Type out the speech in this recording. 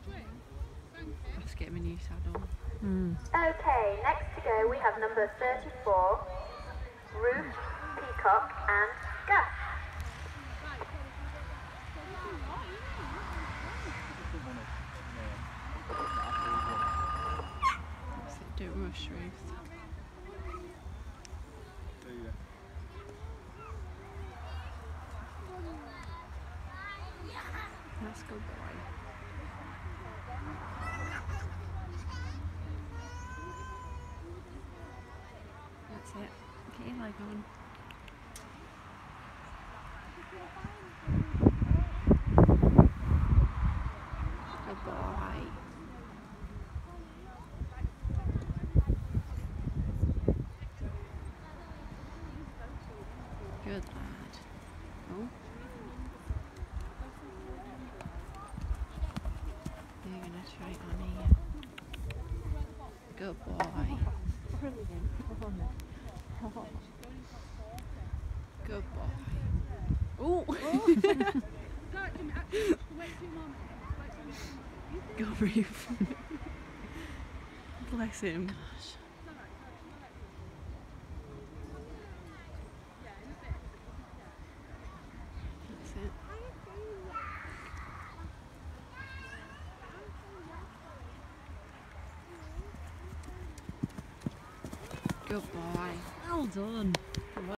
Let's get him a new saddle. Okay, next to go we have number 34, Ruth, Peacock and Gus. That's it, don't rush, Ruth. Let's go, boy. That's it. Get your leg on. Good boy. Good lad. Oh. You're going to try it on here. Good boy. Good boy. Oh! Go, Ruth. Bless him. Gosh. That's it. Good boy. Well done.